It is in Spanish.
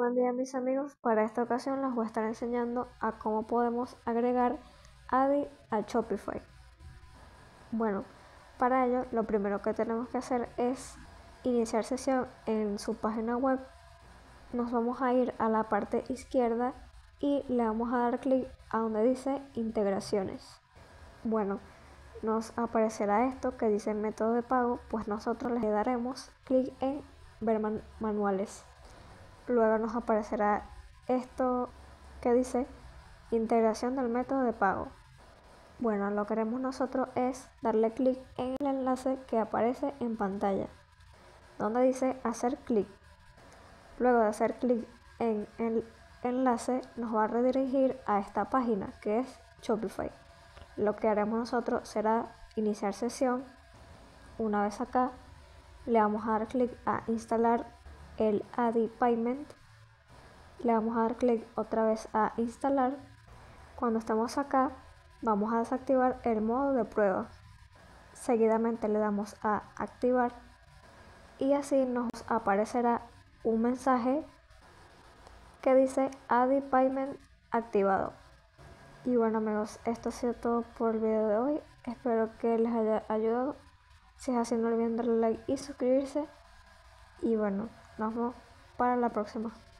Buen día mis amigos, para esta ocasión les voy a estar enseñando a cómo podemos agregar ADI a Shopify. Bueno, para ello lo primero que tenemos que hacer es iniciar sesión en su página web. Nos vamos a ir a la parte izquierda y le vamos a dar clic a donde dice integraciones. Bueno, nos aparecerá esto que dice método de pago, pues nosotros le daremos clic en ver manuales. Luego nos aparecerá esto que dice integración del método de pago. Bueno, lo que haremos nosotros es darle clic en el enlace que aparece en pantalla, donde dice hacer clic. Luego de hacer clic en el enlace nos va a redirigir a esta página que es Shopify. Lo que haremos nosotros será iniciar sesión. Una vez acá le vamos a dar clic a instalar el ADI Payment. Le vamos a dar clic otra vez a instalar. Cuando estemos acá vamos a desactivar el modo de prueba. Seguidamente le damos a activar y así nos aparecerá un mensaje que dice ADI Payment activado. Y bueno amigos, esto ha sido todo por el video de hoy. Espero que les haya ayudado. Si es así no olviden darle like y suscribirse. Y bueno, nos vemos para la próxima.